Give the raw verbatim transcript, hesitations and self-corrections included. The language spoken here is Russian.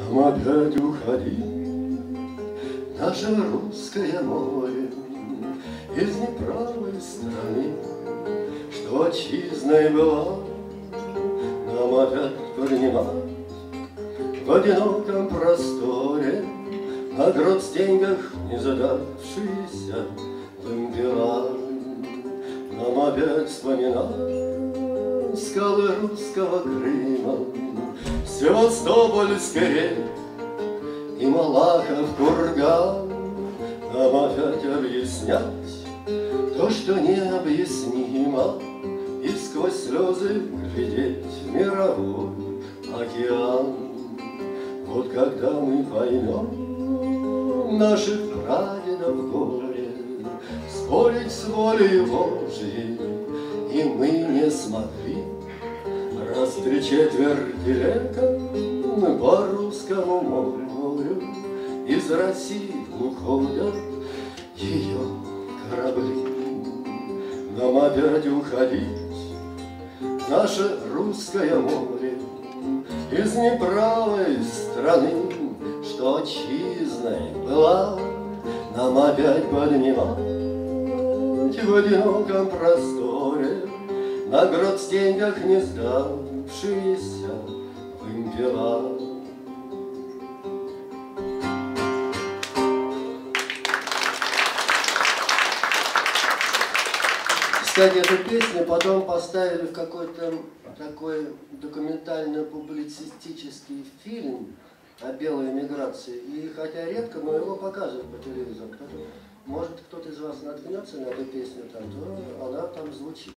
Нам опять уходи, наше русское море, из неправой страны, что отчизной была, нам опять поднимать в одиноком просторе, на грот-стеньгах не задавшиеся вымпела. Нам опять вспоминать скалы русского Крыма, Севастопольский рейд и Малахов курган. Нам опять объяснять то, что необъяснимо, и сквозь слезы глядеть в мировой океан. Вот когда мы поймем наших прадедов горе, спорить с волей Божией и мы не смогли. Раз три четверти лета по русскому морю из России уходят ее корабли. Нам опять уходить в наше русское море из неправой страны, что отчизной была, нам опять поднимать в одиноком просторе, на грот-стеньгах не сдавшиеся вымпела. Кстати, эту песню потом поставили в какой-то такой документально-публицистический фильм о белой эмиграции. И хотя редко, но его показывают по телевизору. Может, кто-то из вас наткнется на эту песню, там, то она там звучит.